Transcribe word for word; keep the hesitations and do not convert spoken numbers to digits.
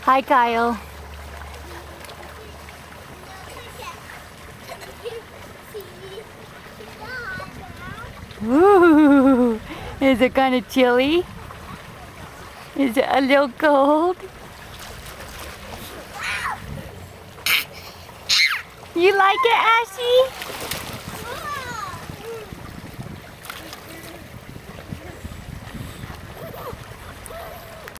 Hi, Kyle. Ooh, is it kind of chilly? Is it a little cold? You like it, Ashy?